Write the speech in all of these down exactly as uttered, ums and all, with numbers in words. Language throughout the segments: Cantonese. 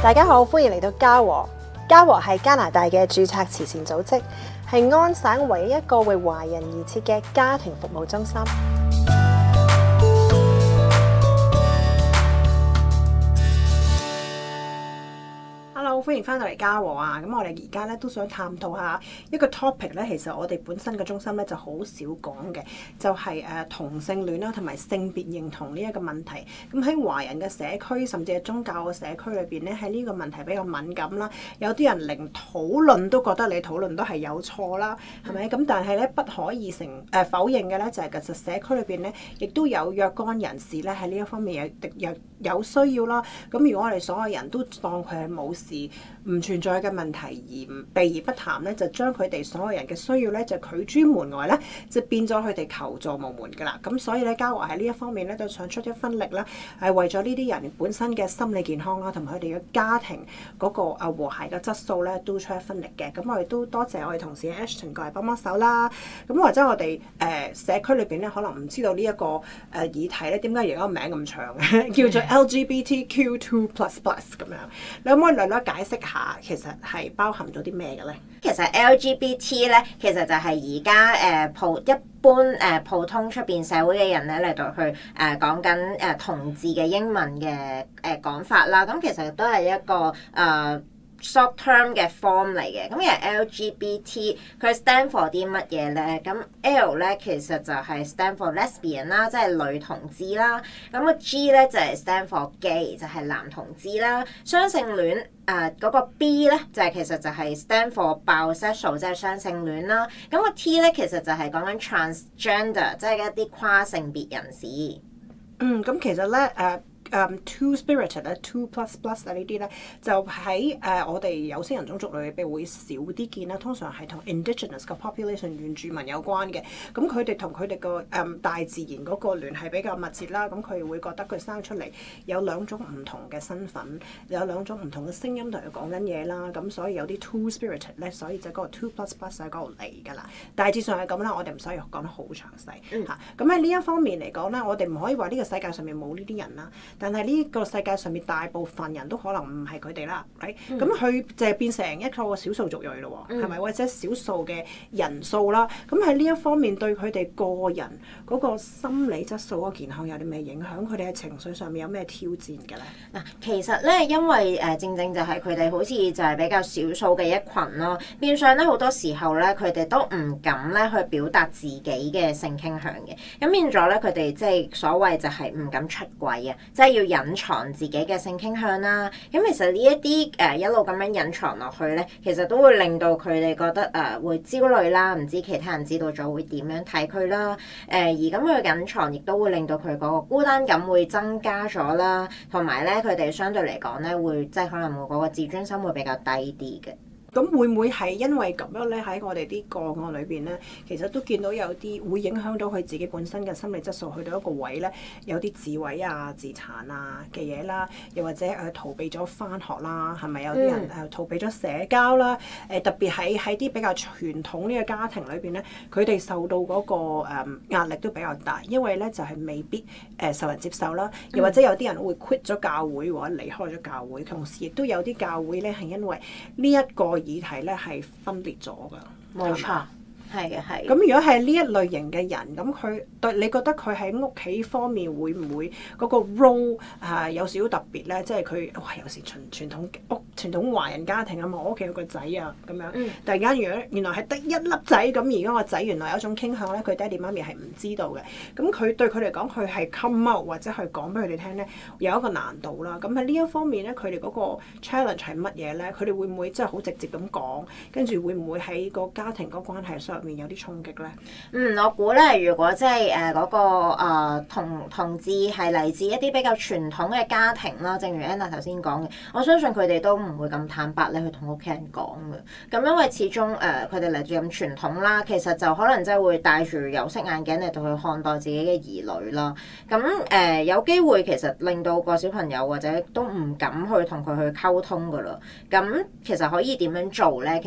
大家好，歡迎嚟到家和。家和係加拿大嘅註冊慈善組織，係安省唯一一個為華人而設嘅家庭服務中心。Hello， 歡迎翻到嚟家和啊！咁我哋而家咧都想探討下一個 topic 咧，其實我哋本身嘅中心咧就好少講嘅，就係、是、誒同性戀啦，同埋性別認同呢一個問題。咁喺華人嘅社區，甚至係宗教嘅社區裏邊咧，喺呢個問題比較敏感啦。有啲人連討論都覺得你討論都係有錯啦，係咪？咁但係咧不可以成誒、呃、否認嘅咧，就係、是、其實社區裏邊咧，亦都有若干人士咧喺呢一方面有有有需要啦。咁如果我哋所有人都當佢係冇事，唔存在嘅問題而避而不談咧，就將佢哋所有人嘅需要咧就拒諸門外咧，就變咗佢哋求助無門㗎啦。咁所以咧，家和喺呢一方面咧都想出一分力啦，係為咗呢啲人本身嘅心理健康啦，同埋佢哋嘅家庭嗰個啊和諧嘅質素咧，都出一分力嘅。咁我哋都多謝我哋同事 Ashton 過嚟幫幫手啦。咁或者我哋誒、呃、社區裏邊咧，可能唔知道呢一個誒議題咧，點解而家個名咁長嘅，叫做 L G B T Q two plus plus 咁樣。你可唔可以略略解釋下，其實係包含咗啲咩嘅咧？ 其實 L G B T 咧，其實就係而家誒普一般誒、呃、普通出邊社會嘅人咧嚟到去誒、呃、講緊誒同志嘅英文嘅誒講法啦。咁其實都係一個誒、呃short term 嘅 form 嚟嘅，咁其實 L G B T 佢 stand for 啲乜嘢咧？咁 L 咧其實就係 stand for lesbian 啦，即係女同志啦。咁個 G 咧就係 stand for gay，就係男同志啦。雙性戀誒嗰個 B 咧就係其實就係 stand for bisexual，即係雙性戀啦。咁個 T 咧其實就係講緊 transgender，即係一啲跨性別人士。 嗯，咁其實咧誒。Uh Um, two-spirited 咧 two plus plus 啊呢啲咧就喺誒、uh, 我哋有色人種族裏邊會少啲見啦，通常係同 indigenous 嘅 population 原住民有關嘅。咁佢哋同佢哋個誒大自然嗰個聯繫比較密切啦。咁佢會覺得佢生出嚟有兩種唔同嘅身份，有兩種唔同嘅聲音同佢講緊嘢啦。咁所以有啲 two-spirited 咧，所以就嗰個 two plus plus 喺嗰度嚟㗎啦。大致上係咁啦，我哋唔使講得好詳細嚇。咁喺呢一方面嚟講咧，我哋唔可以話呢個世界上面冇呢啲人啦。但係呢個世界上面大部分人都可能唔係佢哋啦，咁、right? 佢、嗯、就係變成一個少數族裔咯，係咪、嗯？或者少數嘅人數啦。咁喺呢一方面對佢哋個人嗰個心理質素嗰個健康有啲咩影響？佢哋喺情緒上面有咩挑戰嘅咧？ 嗱，其實咧，因為誒正正就係佢哋好似就係比較少數嘅一群咯，變相咧好多時候咧，佢哋都唔敢咧去表達自己嘅性傾向嘅，咁變咗咧佢哋即係所謂就係唔敢出櫃啊，即係要隱藏自己嘅性傾向啦，咁其實呢一啲誒一路咁樣隱藏落去咧，其實都會令到佢哋覺得誒、呃、會焦慮啦，唔知其他人知道咗會點樣睇佢啦，誒、呃、而咁樣嘅隱藏亦都會令到佢嗰個孤單感會增加咗啦，同埋咧佢哋相對嚟講咧會即係可能會嗰個自尊心會比較低啲嘅。 咁會唔會係因為咁樣咧？喺我哋啲個案裏邊咧，其實都見到有啲會影響到佢自己本身嘅心理質素，去到一個位咧，有啲自毀啊、自殘啊嘅嘢啦，又或者誒逃避咗返學啦，係咪有啲人誒逃避咗社交啦？誒、嗯、特別喺喺啲比較傳統呢個家庭裏邊咧，佢哋受到嗰個誒壓力都比較大，因為咧就係未必誒受人接受啦，又或者有啲人會 quit 咗教會或者離開咗教會，同時亦都有啲教會咧係因為呢一個議題咧係分裂咗㗎， 冇錯，係嘅，係。 咁如果係呢一類型嘅人，咁佢對你覺得佢喺屋企方面會唔會嗰個 role 啊有少少特別咧？即係佢哇，有時傳傳統屋傳統華人家庭啊嘛，我屋企有個仔啊咁樣，嗯、突然間如果原來係得一粒仔，咁而家個仔原來有一種傾向咧，佢爹哋媽咪係唔知道嘅。咁佢對佢嚟講，佢係 come out 或者係講俾佢哋聽咧，有一個難度啦。咁喺呢一方面咧，佢哋嗰個 challenge 係乜嘢咧？佢哋會唔會即係好直接咁講，跟住會唔會喺個家庭嗰關係上面有啲衝擊咧？ 嗯，我估咧，如果即係誒嗰個、呃、同同志係嚟自一啲比較傳統嘅家庭啦，正如 Anna 頭先講嘅，我相信佢哋都唔會咁坦白咧去同屋企人講嘅。咁因為始終誒佢哋嚟自咁傳統啦，其實就可能真係會戴住有色眼鏡嚟到去看待自己嘅兒女啦。咁誒、呃、有機會其實令到個小朋友或者都唔敢去同佢去溝通噶啦。咁其實可以點樣做咧？其實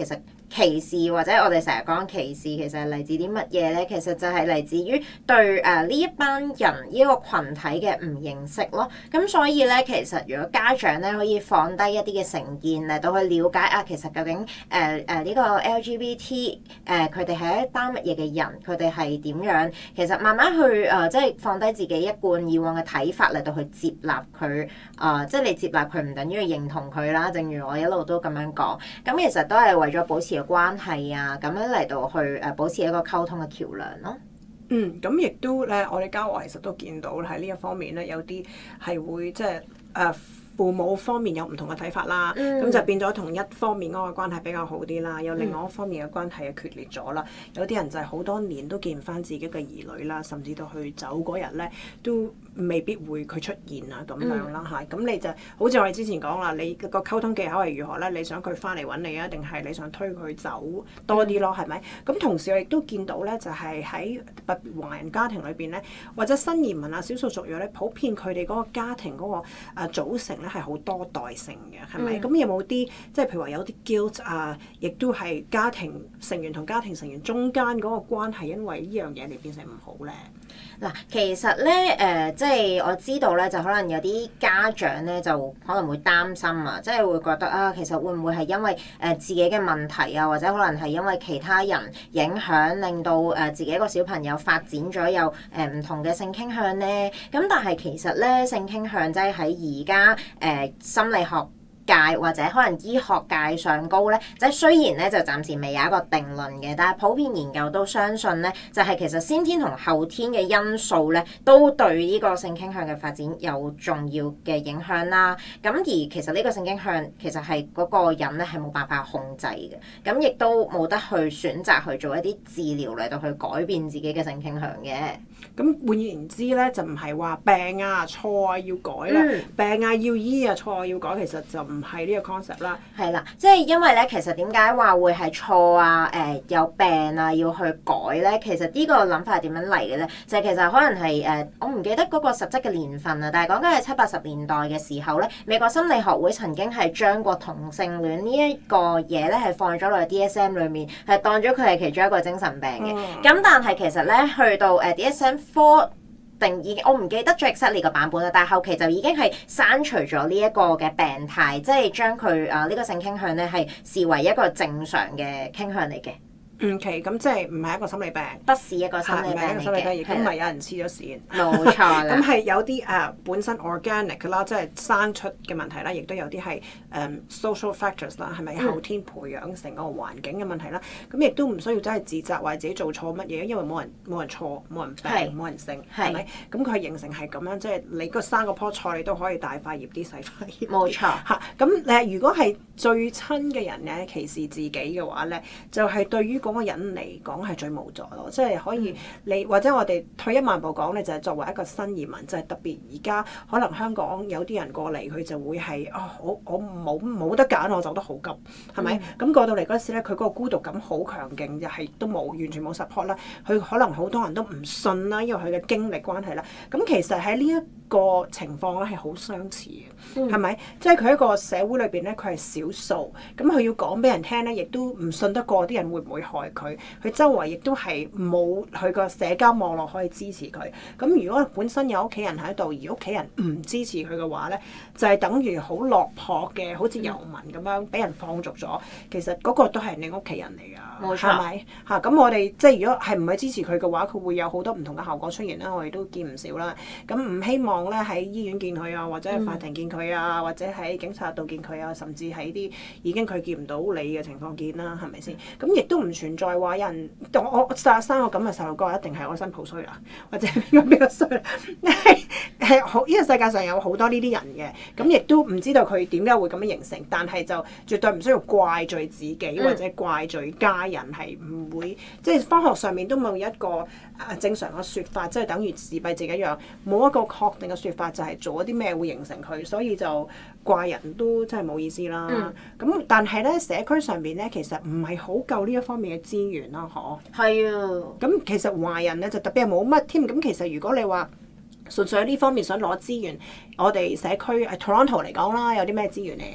歧視或者我哋成日講歧視，其實係嚟自啲乜嘢咧？其實就係嚟自於對誒呢、呃、一班人呢一個羣體嘅唔認識咯。咁所以咧，其實如果家長咧可以放低一啲嘅成見嚟到去了解啊，其實究竟誒誒呢個 L G B T 誒佢哋係一班乜嘢嘅人，佢哋係點樣？其實慢慢去誒、呃，即係放低自己一貫以往嘅睇法嚟到去接納佢啊、呃，即係你接納佢唔等於認同佢啦。正如我一路都咁樣講，咁其實都係為咗保持關係啊，咁樣嚟到去誒保持一個溝通嘅橋梁咯。 嗯，咁亦都咧，我哋家和其實都見到喺呢一方面咧，有啲係會即係誒。呃父母方面有唔同嘅睇法啦，咁、嗯、就變咗同一方面嗰個關係比較好啲啦，有另外一方面嘅關係嘅決裂咗啦。嗯、有啲人就係好多年都見唔翻自己嘅兒女啦，甚至到去走嗰日咧都未必會佢出現啊咁樣啦嚇。咁、嗯、你就好似我哋之前講啦，你個溝通技巧係如何咧？你想佢翻嚟揾你啊，定係你想推佢走多啲咯？係咪、嗯？咁同時我亦都見到咧，就係喺特別華人家庭裏邊咧，或者新移民啊、少數族裔咧，普遍佢哋嗰個家庭嗰個誒組成咧係好多代性嘅，係咪？咁、嗯、有冇啲即係譬如話有啲 guilt 啊，亦都係家庭成員同家庭成員中間嗰個關係，因為呢樣嘢嚟變成唔好咧？ 嗱，其實咧誒、呃，即係我知道咧，就可能有啲家長咧就可能會擔心啊，即係會覺得啊，其實會唔會係因為誒自己嘅問題啊，或者可能係因為其他人影響，令到誒自己一個小朋友發展咗有誒唔同嘅性傾向咧？咁但係其實咧，性傾向即係喺而家誒心理學界或者可能醫學界上高咧，即係雖然咧就暫時未有一個定論嘅，但係普遍研究都相信咧，就係其實先天同後天嘅因素咧，都對呢個性傾向嘅發展有重要嘅影響啦。咁而其實呢個性傾向其實係嗰個人咧係冇辦法控制嘅，咁亦都冇得去選擇去做一啲治療嚟到去改變自己嘅性傾向嘅。 咁換言之咧，就唔係話病啊錯啊要改啦，嗯、病啊要醫啊錯啊要改，其實就唔係呢個 concept 啦。係啦，即係因為咧，其實點解話會係錯啊？誒、呃、有病啊要去改咧？其實呢個諗法係點樣嚟嘅咧？就係、是、其實可能係誒、呃，我唔記得嗰個實質嘅年份啊，但係講緊係七八十年代嘅時候咧，美國心理學會曾經係將過同性戀呢一個嘢咧係放咗落去 D S M 裏面，係當咗佢係其中一個精神病嘅。咁、嗯、但係其實咧，去到誒 D S M four 定義，我唔記得最 exactly 個版本啦，但係後期就已經係刪除咗呢一個嘅病態，即係將佢啊呢個性傾向咧係視為一個正常嘅傾向嚟嘅。 嗯，其咁即係唔係一個心理病， 不是一個心理病嚟嘅， 亦都唔係有人黐咗線。 冇錯啦。 咁係有啲誒、uh, 本身 organic 啦，即係生出嘅問題啦，亦都有啲係誒 social factors 啦，係咪後天培養成個環境嘅問題啦？咁亦都唔需要真係自責或者自己做錯乜嘢，因為冇人冇人錯，冇人病，冇人性，係咪？咁佢形成係咁樣，即係你個生個棵菜，你都可以大塊葉啲細塊葉。冇錯。嚇，咁誒如果係最親嘅人咧歧視自己嘅話咧，就係、是、對於嗰個人嚟講係最無助咯，即係可以你或者我哋退一萬步講咧，就係作為一個新移民，就係、是、特別而家可能香港有啲人過嚟，佢就會係啊、哦，我我冇冇得揀，我走得好急，係咪？咁、嗯、過到嚟嗰時咧，佢嗰個孤獨感好強勁，又係都冇完全冇 support 啦。佢可能好多人都唔信啦，因為佢嘅經歷關係啦。咁其實喺呢一個情況咧係好相似嘅，係咪、嗯？即係佢喺個社會裏邊咧，佢係少數，咁佢要講俾人聽咧，亦都唔信得過啲人會唔會害佢。佢周圍亦都係冇佢個社交網絡可以支持佢。咁如果本身有屋企人喺度，而屋企人唔支持佢嘅話咧，就係、是、等於好落魄嘅，好似遊民咁樣俾人放逐咗。其實嗰個都係你屋企人嚟㗎，冇錯，係咪？嚇，咁我哋即係如果係唔係支持佢嘅話，佢會有好多唔同嘅效果出現啦。我哋都見唔少啦。咁唔希望咧喺醫院見佢啊，或者喺法庭見佢啊，嗯、或者喺警察度見佢啊，甚至喺啲已經佢見唔到你嘅情況見啦，係咪先？咁亦都唔存在話有人我我生生個咁嘅細路哥一定係我新抱衰啦，或者邊個邊個衰啦？係係好，呢個世界上有好多呢啲人嘅，咁亦都唔知道佢點解會咁樣形成，但係就絕對唔需要怪罪自己或者怪罪家人，係唔會即係科學上面都冇一個啊正常嘅説法，即係等於自閉症一樣，冇一個確定嘅説法就係做咗啲咩會形成佢，所以就怪人都真係冇意思啦。咁、嗯、但係咧社區上邊咧其實唔係好夠呢一方面嘅資源啦，嗬。係啊。咁其實華人咧就特別係冇乜添。咁其實如果你話純粹喺呢方面想攞資源，我哋社區喺 Toronto 嚟講啦，有啲咩資源咧？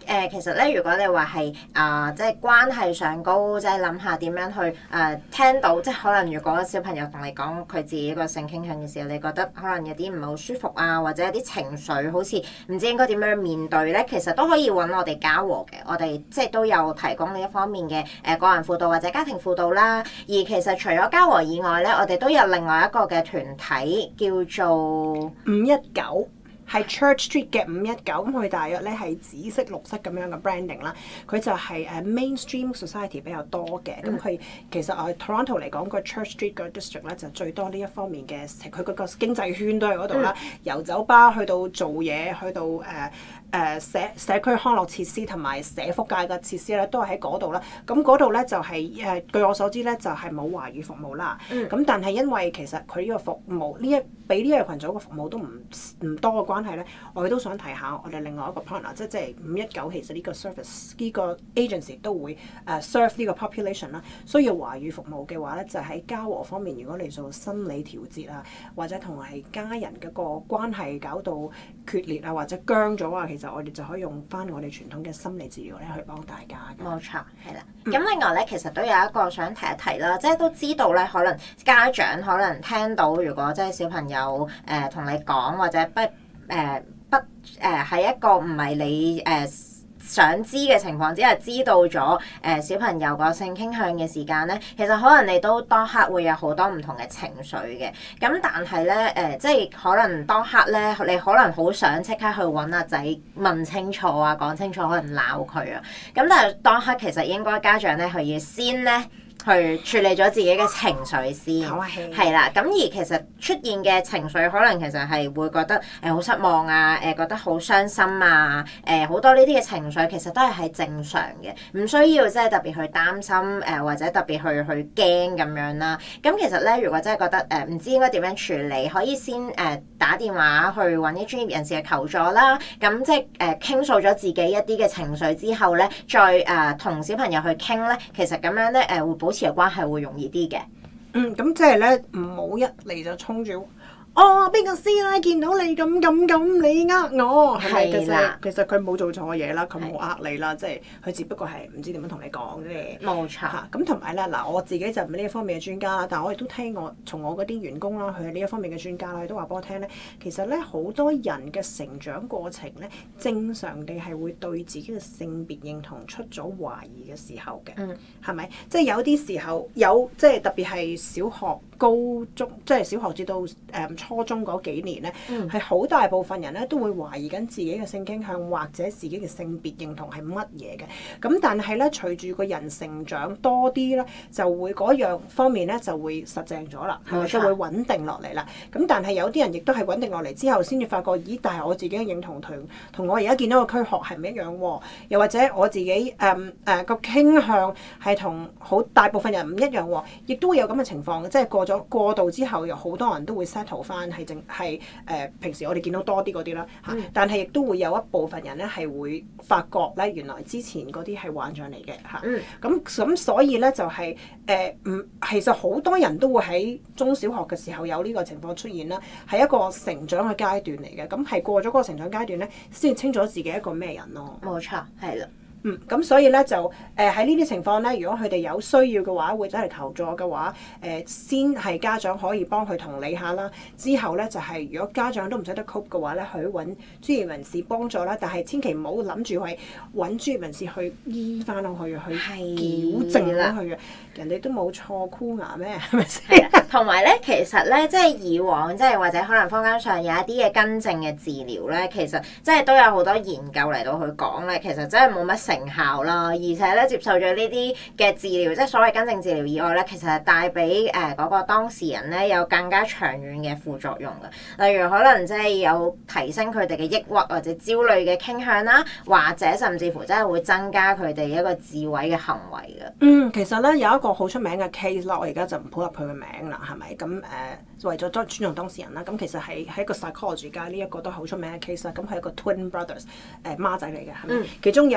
誒，其實咧，如果你話係啊，即係關係上高，即係諗下點樣去誒、呃、聽到，即係可能如果小朋友同你講佢自己個性傾向嘅時候，你覺得可能有啲唔係好舒服啊，或者有啲情緒好似唔知應該點樣面對咧，其實都可以揾我哋家和嘅，我哋即係都有提供呢一方面嘅誒個人輔導或者家庭輔導啦。而其實除咗家和以外咧，我哋都有另外一個嘅團體叫做五一九。係 Church Street 嘅五一九，咁佢大約咧係紫色、綠色咁樣嘅 branding 啦。佢就係誒 mainstream society 比較多嘅，咁佢、嗯、其實我 Toronto 嚟講個 Church Street 個 district 咧就最多呢一方面嘅，佢嗰個經濟圈都喺嗰度啦。嗯、由酒吧去到做嘢，去到誒誒、呃、社社區康樂設施同埋社福界嘅設施咧，都係喺嗰度啦。咁嗰度咧就係、是、誒據我所知咧就係冇華語服務啦。咁、嗯、但係因為其實佢呢個服務呢一俾呢個群組嘅服務都唔唔多嘅關係咧，我哋都想提下我哋另外一個 partner，即係即係五一九其實呢個 service 呢個 agency 都會誒、uh, serve 呢個 population 啦。需要華語服務嘅話咧，就喺、是、家和方面，如果你做心理調節啊，或者同係家人嗰個關係搞到決裂啊，或者僵咗啊，其實我哋就可以用翻我哋傳統嘅心理治療咧去幫大家嘅。 冇錯，係啦。咁、嗯、另外咧，其實都有一個想提一提啦，即係都知道咧，可能家長可能聽到，如果即係小朋友誒同、呃、你講或者不誒。呃不誒喺、呃、一個唔係你誒、呃、想知嘅情況之下，知道咗誒、呃、小朋友個性傾向嘅時間咧，其實可能你都當刻會有好多唔同嘅情緒嘅。咁但係咧誒，即係可能當刻咧，你可能好想即刻去揾阿仔問清楚啊，講清楚，可能鬧佢啊。咁但係當刻其實應該家長咧，佢要先咧。去處理咗自己嘅情緒先，係啦。咁而其實出現嘅情緒，可能其實係會覺得誒好、呃、失望啊，誒、呃、覺得好傷心啊，誒、呃、好多呢啲嘅情緒，其實都係係正常嘅，唔需要即係特別去擔心誒、呃，或者特別去去驚咁樣啦。咁其實咧，如果真係覺得誒唔、呃、知應該點樣處理，可以先誒、呃、打電話去揾啲專業人士嘅求助啦。咁即係誒傾訴咗自己一啲嘅情緒之後咧，再誒同、呃、小朋友去傾咧，其實咁樣咧誒、呃、會保持嘅關係會容易啲嘅。 嗯，咁即係咧，唔好一嚟就衝住。哦，邊個師奶見到你咁咁咁，你呃我係咪？其實其實佢冇做錯嘢啦，佢冇呃你啦，即係佢只不過係唔知點樣同你講啫。 冇錯。嚇，咁同埋咧，嗱我自己就唔係呢一方面嘅專家啦，但係我亦都聽我從我嗰啲員工啦，佢係呢一方面嘅專家啦，佢都話俾我聽咧，其實咧好多人嘅成長過程咧，正常地係會對自己嘅性別認同出咗懷疑嘅時候嘅。嗯。係咪？即係有啲時候有，即係特別係小學、高中，即係小學至到誒。嗯初中嗰幾年咧，係好、嗯、大部分人咧都會懷疑緊自己嘅性傾向或者自己嘅性別認同係乜嘢嘅。咁但係咧，隨住個人成長多啲咧，就會嗰樣方面咧就會實淨咗啦，係咪？就會穩定落嚟啦。咁但係有啲人亦都係穩定落嚟之後，先至發覺，咦？但係我自己嘅認同同同我而家見到個軀殼係唔一樣喎。又或者我自己誒誒個傾向係同好大部分人唔一樣喎，亦都會有咁嘅情況嘅。即係過咗過渡之後，有好多人都會 settle 翻。係正係誒平時我哋見到多啲嗰啲啦嚇，嗯、但係亦都會有一部分人咧係會發覺咧，原來之前嗰啲係幻象嚟嘅嚇。咁咁、嗯、所以咧就係誒唔其實好多人都會喺中小學嘅時候有呢個情況出現啦，係一個成長嘅階段嚟嘅。咁係過咗嗰個成長階段咧，先清楚自己一個咩人咯。 冇錯，係啦。 嗯，咁所以咧就誒喺呢啲情況咧，如果佢哋有需要嘅話，會走嚟求助嘅話，誒、呃、先係家長可以幫佢同理下啦。之後咧就係、是、如果家長都唔識得 cope 嘅話咧，去揾專業人士幫助啦。但係千祈唔好諗住係揾專業人士去醫翻落去，去矯正咗佢嘅。人哋都冇錯箍牙咩？係咪先？ 同埋咧，其實咧，即係以往即係或者可能坊間上有一啲嘅更正嘅治療咧，其實即係都有好多研究嚟到去講咧，其實真係冇乜成效啦。而且咧，接受咗呢啲嘅治療，即係所謂更正治療以外咧，其實係帶俾誒嗰個當事人咧有更加長遠嘅副作用嘅。例如可能即係有提升佢哋嘅抑鬱或者焦慮嘅傾向啦，或者甚至乎真係會增加佢哋一個自毀嘅行為嘅。 嗯，其實咧有一個好出名嘅 case 啦，我而家就唔普及佢嘅名啦，係咪？咁誒、呃、為咗尊重當事人啦，咁其實係喺一個 psychology 界呢一個都好出名嘅 case 啦。咁係一個 twin brothers 誒、呃、孖仔嚟嘅，係咪？嗯、其中有一個咧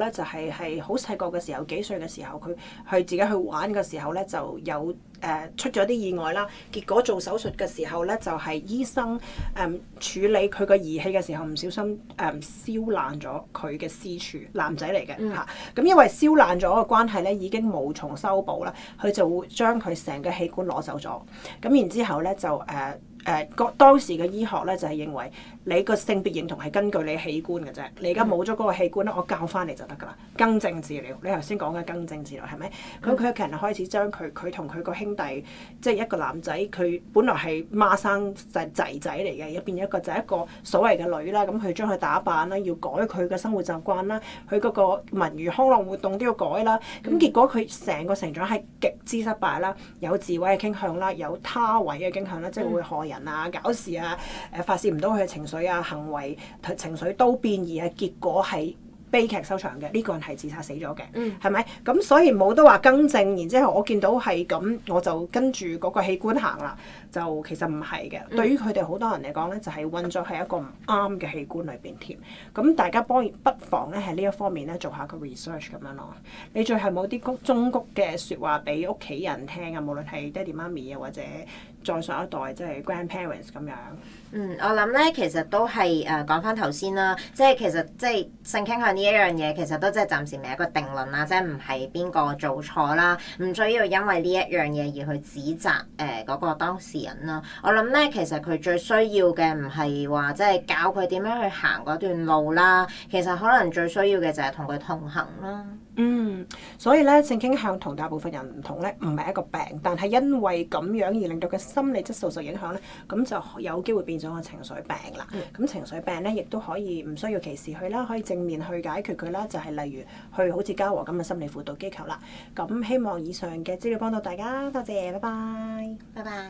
咧就係係好細個嘅時候，幾歲嘅時候，佢去自己去玩嘅時候咧，就有誒、呃、出咗啲意外啦。結果做手術嘅時候咧，就係、是、醫生誒、嗯、處理佢個儀器嘅時候唔小心誒、嗯、燒爛咗佢嘅私處，男仔嚟嘅嚇。咁、嗯啊、因為燒爛咗嘅關係咧，已經無從修補啦，佢就會將佢成個器官攞走咗。咁然之後咧就誒。呃誒個、呃、當時嘅醫學咧就係、是、認為你個性別認同係根據你器官嘅啫，你而家冇咗嗰個器官咧，我教翻你就得㗎啦。更正治療，你頭先講嘅更正治療係咪？咁佢屋企人開始將佢佢同佢個兄弟，即係一個男仔，佢本來係孖生仔仔嚟嘅，入邊一個就係一個所謂嘅女啦。咁佢將佢打扮啦，要改佢嘅生活習慣啦，佢嗰個文娛康樂活動都要改啦。咁結果佢成個成長係極之失敗啦，有自毀嘅傾向啦，有他毀嘅傾向啦，即係會害人啊、搞事啊、誒發泄唔到佢嘅情緒啊、行為情緒都變，而係結果係悲劇收場嘅。呢、這個人係自殺死咗嘅，係咪、嗯？咁所以冇得話更正，然之後我見到係咁，我就跟住嗰個器官行啦。就其實唔係嘅，嗯、對於佢哋好多人嚟講咧，就係、是、運作喺一個唔啱嘅器官裏邊添。咁大家幫不妨咧喺呢一方面咧做下個 research 咁樣咯。你最後冇啲谷忠告嘅説話俾屋企人聽啊？無論係爹哋媽咪啊，或者再上一代即係 grandparents 咁樣。 嗯，我諗咧其實都係誒講翻頭先啦，即係其實即係性傾向呢一樣嘢，其實都即係暫時未一個定論啦，即係唔係邊個做錯啦，唔需要因為呢一樣嘢而去指責誒嗰、呃那個當事人啦。我諗咧其實佢最需要嘅唔係話即係教佢點樣去行嗰段路啦，其實可能最需要嘅就係同佢同行啦。 嗯，所以咧性傾向同大部分人唔同咧，唔係一個病，但係因為咁樣而令到佢心理質素受影響咧，咁就有機會變咗個情緒病啦。咁、嗯、情緒病咧，亦都可以唔需要歧視佢啦，可以正面去解決佢啦，就係、是、例如去好似家和咁嘅心理輔導機構啦。咁希望以上嘅資料幫到大家，多謝，拜拜， 拜拜。